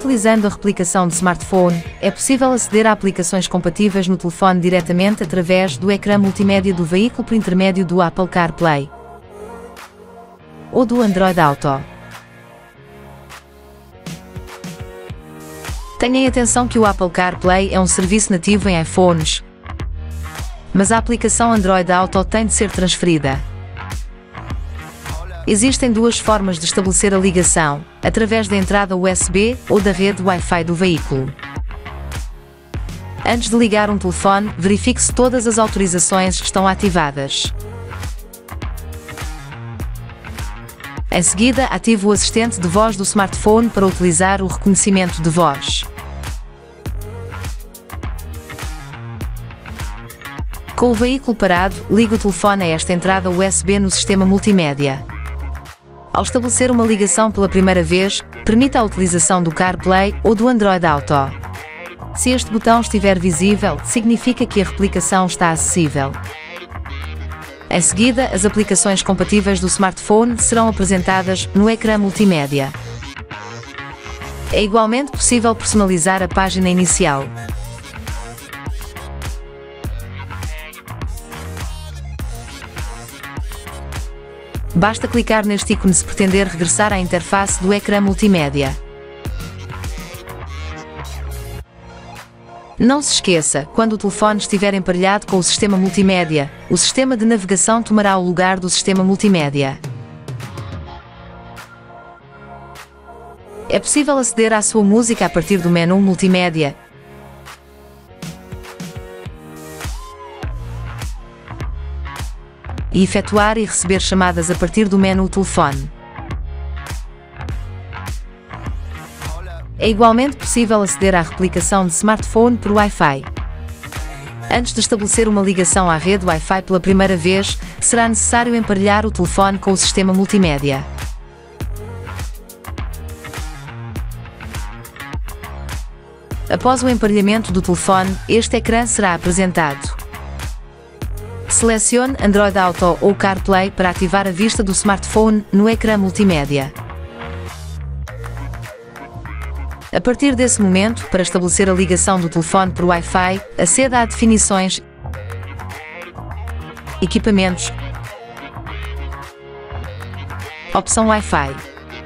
Utilizando a replicação de smartphone, é possível aceder a aplicações compatíveis no telefone diretamente através do ecrã multimédia do veículo por intermédio do Apple CarPlay ou do Android Auto. Tenham atenção que o Apple CarPlay é um serviço nativo em iPhones, mas a aplicação Android Auto tem de ser transferida. Existem duas formas de estabelecer a ligação, através da entrada USB ou da rede Wi-Fi do veículo. Antes de ligar um telefone, verifique se todas as autorizações estão ativadas. Em seguida, ative o assistente de voz do smartphone para utilizar o reconhecimento de voz. Com o veículo parado, ligue o telefone a esta entrada USB no sistema multimédia. Ao estabelecer uma ligação pela primeira vez, permita a utilização do CarPlay ou do Android Auto. Se este botão estiver visível, significa que a replicação está acessível. Em seguida, as aplicações compatíveis do smartphone serão apresentadas no ecrã multimédia. É igualmente possível personalizar a página inicial. Basta clicar neste ícone se pretender regressar à interface do ecrã multimédia. Não se esqueça, quando o telefone estiver emparelhado com o sistema multimédia, o sistema de navegação tomará o lugar do sistema multimédia. É possível aceder à sua música a partir do menu multimédia e efetuar e receber chamadas a partir do menu telefone. É igualmente possível aceder à replicação de smartphone por Wi-Fi. Antes de estabelecer uma ligação à rede Wi-Fi pela primeira vez, será necessário emparelhar o telefone com o sistema multimédia. Após o emparelhamento do telefone, este ecrã será apresentado. Selecione Android Auto ou CarPlay para ativar a vista do smartphone no ecrã multimédia. A partir desse momento, para estabelecer a ligação do telefone por Wi-Fi, aceda a Definições, Equipamentos, opção Wi-Fi.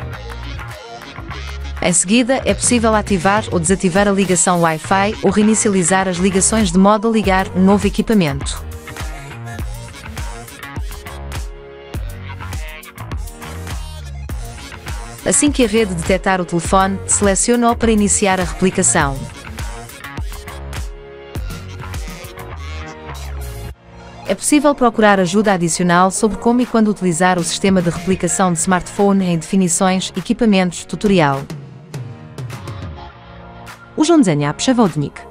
Em seguida, é possível ativar ou desativar a ligação Wi-Fi ou reinicializar as ligações de modo a ligar um novo equipamento. Assim que a rede detectar o telefone, selecione-o para iniciar a replicação. É possível procurar ajuda adicional sobre como e quando utilizar o sistema de replicação de smartphone em Definições, Equipamentos, tutorial. Urządzenia przewodnik.